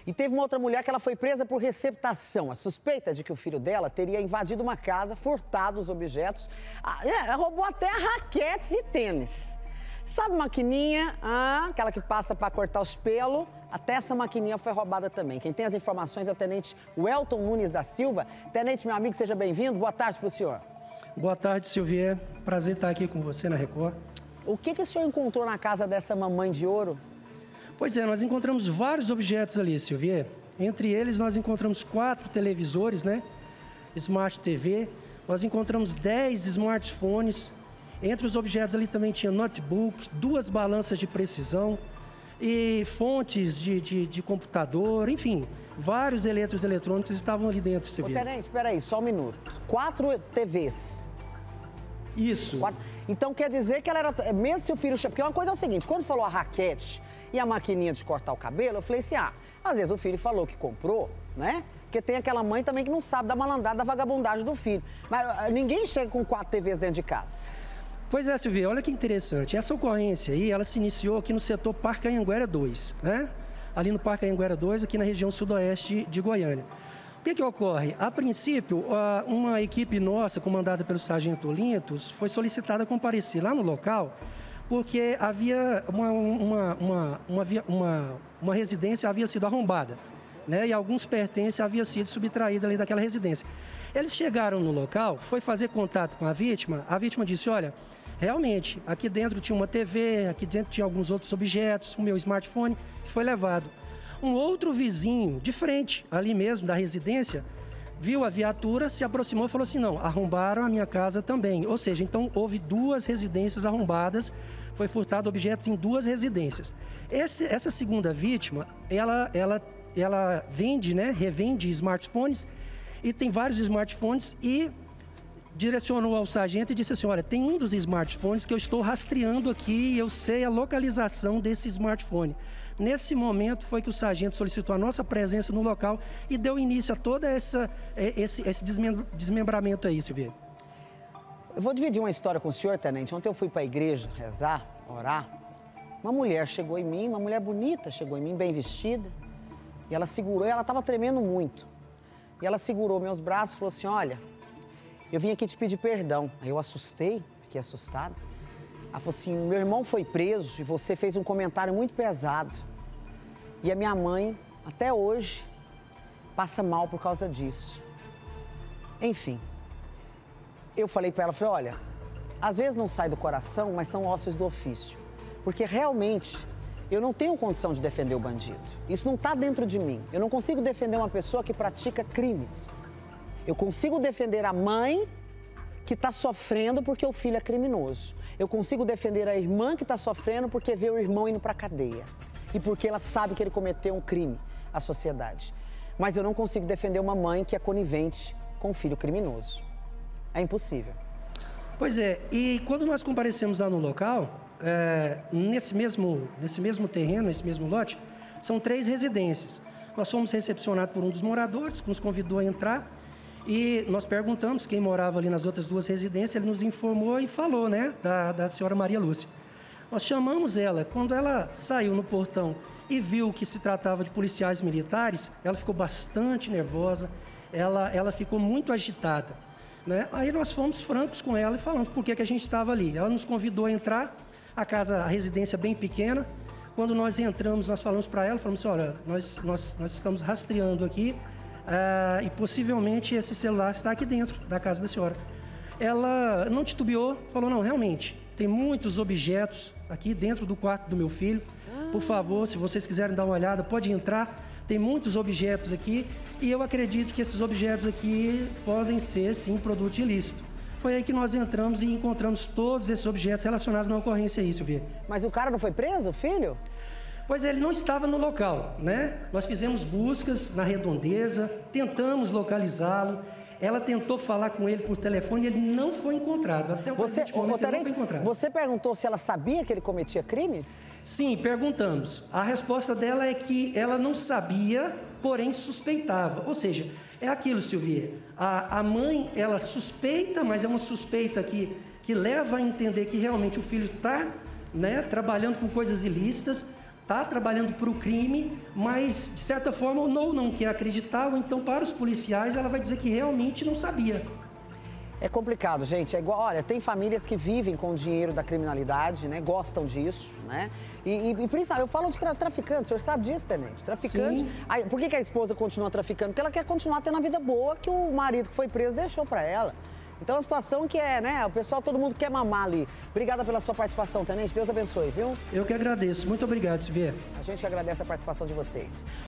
E teve uma outra mulher que ela foi presa por receptação. A suspeita de que o filho dela teria invadido uma casa, furtado os objetos, roubou até a raquete de tênis. Sabe maquininha? Aquela que passa para cortar os pelos. Até essa maquininha foi roubada também. Quem tem as informações é o tenente Welton Nunes da Silva. Tenente, meu amigo, seja bem-vindo. Boa tarde para o senhor. Boa tarde, Silvier. Prazer estar aqui com você na Record. O que o senhor encontrou na casa dessa mamãe de ouro? Pois é, nós encontramos vários objetos ali, Silvier. Entre eles, nós encontramos 4 televisores, né? Smart TV. Nós encontramos 10 smartphones. Entre os objetos ali também tinha notebook, 2 balanças de precisão e fontes de computador, enfim, vários eletrônicos estavam ali dentro, Silvier. Tenente, espera aí, só um minuto. 4 TVs. Isso. 4. Então quer dizer que ela era, mesmo se o filho... Porque uma coisa é o seguinte, quando falou a raquete e a maquininha de cortar o cabelo, eu falei assim, às vezes o filho falou que comprou, né? Porque tem aquela mãe também que não sabe da malandrada, da vagabundagem do filho. Mas ninguém chega com 4 TVs dentro de casa. Pois é, Silvia, olha que interessante. Essa ocorrência aí, ela se iniciou aqui no setor Parque Anhanguera 2, né? Ali no Parque Anhanguera 2, aqui na região sudoeste de Goiânia. O que ocorre? A princípio, uma equipe nossa, comandada pelo sargento Olintos, foi solicitada a comparecer lá no local, porque havia uma residência havia sido arrombada, né? E alguns pertences haviam sido subtraídos ali daquela residência. Eles chegaram no local, foi fazer contato com a vítima disse, olha, realmente, aqui dentro tinha uma TV, aqui dentro tinha alguns outros objetos, o meu smartphone foi levado. Um outro vizinho, de frente, ali mesmo, da residência, viu a viatura, se aproximou e falou assim, não, arrombaram a minha casa também. Ou seja, então houve 2 residências arrombadas, foi furtado objetos em 2 residências. Essa segunda vítima, ela vende, né, revende smartphones, e tem vários smartphones e direcionou ao sargento e disse assim, olha, tem um dos smartphones que eu estou rastreando aqui e eu sei a localização desse smartphone. Nesse momento foi que o sargento solicitou a nossa presença no local e deu início a todo esse desmembramento aí, Silvia. Eu vou dividir uma história com o senhor, tenente. Ontem eu fui para a igreja rezar, orar. Uma mulher chegou em mim, uma mulher bonita chegou em mim, bem vestida. E ela segurou, e ela estava tremendo muito. E ela segurou meus braços e falou assim, olha, eu vim aqui te pedir perdão. Aí eu assustei, fiquei assustada. Ela falou assim, meu irmão foi preso e você fez um comentário muito pesado. E a minha mãe, até hoje, passa mal por causa disso. Enfim, eu falei para ela, falei, olha, às vezes não sai do coração, mas são ossos do ofício. Porque realmente eu não tenho condição de defender o bandido. Isso não está dentro de mim. Eu não consigo defender uma pessoa que pratica crimes. Eu consigo defender a mãe que está sofrendo porque o filho é criminoso. Eu consigo defender a irmã que está sofrendo porque vê o irmão indo para a cadeia. E porque ela sabe que ele cometeu um crime à sociedade. Mas eu não consigo defender uma mãe que é conivente com um filho criminoso. É impossível. Pois é, e quando nós comparecemos lá no local, nesse mesmo terreno, nesse mesmo lote, são 3 residências. Nós fomos recepcionados por um dos moradores, que nos convidou a entrar, e nós perguntamos quem morava ali nas outras 2 residências, ele nos informou e falou, né, da senhora Maria Lúcia. Nós chamamos ela, quando ela saiu no portão e viu que se tratava de policiais militares, ela ficou bastante nervosa, ela ficou muito agitada, né? Aí nós fomos francos com ela e falamos por que a gente estava ali. Ela nos convidou a entrar, a residência bem pequena. Quando nós entramos, nós falamos para ela, falamos assim, olha, nós estamos rastreando aqui e possivelmente esse celular está aqui dentro da casa da senhora. Ela não titubeou, falou, não, realmente, tem muitos objetos aqui dentro do quarto do meu filho. Por favor, se vocês quiserem dar uma olhada, pode entrar. Tem muitos objetos aqui e eu acredito que esses objetos aqui podem ser, sim, produto ilícito. Foi aí que nós entramos e encontramos todos esses objetos relacionados na ocorrência aí, Silvia. Mas o cara não foi preso, o filho? Pois é, ele não estava no local, né? Nós fizemos buscas na redondeza, tentamos localizá-lo. Ela tentou falar com ele por telefone e ele não foi encontrado. Até o presente momento ele não foi encontrado. Você perguntou se ela sabia que ele cometia crimes? Sim, perguntamos. A resposta dela é que ela não sabia, porém suspeitava. Ou seja, é aquilo, Silvia. A mãe, ela suspeita, mas é uma suspeita que leva a entender que realmente o filho está, né, trabalhando com coisas ilícitas, está trabalhando para o crime, mas, de certa forma, ou não quer acreditar, ou então, para os policiais, ela vai dizer que realmente não sabia. É complicado, gente. É igual, olha, tem famílias que vivem com o dinheiro da criminalidade, né? Gostam disso, né? E principalmente, eu falo de traficante, o senhor sabe disso, tenente? Traficante. Aí, por que a esposa continua traficando? Porque ela quer continuar tendo a vida boa que o marido que foi preso deixou para ela. Então, é uma situação que é, né? O pessoal, todo mundo quer mamar ali. Obrigada pela sua participação, tenente. Deus abençoe, viu? Eu que agradeço. Muito obrigado, Silvia. A gente agradece a participação de vocês.